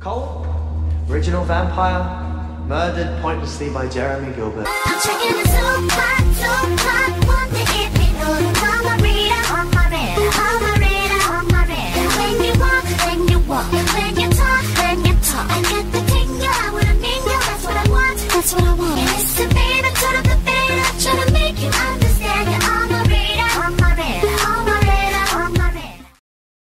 Cole, original vampire, murdered pointlessly by Jeremy Gilbert. I'm checking the